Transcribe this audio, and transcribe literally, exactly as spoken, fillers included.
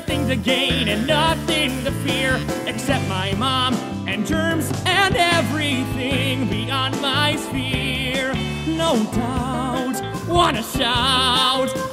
everything to gain and nothing to fear, except my mom and germs and everything beyond my sphere. No doubt, wanna shout,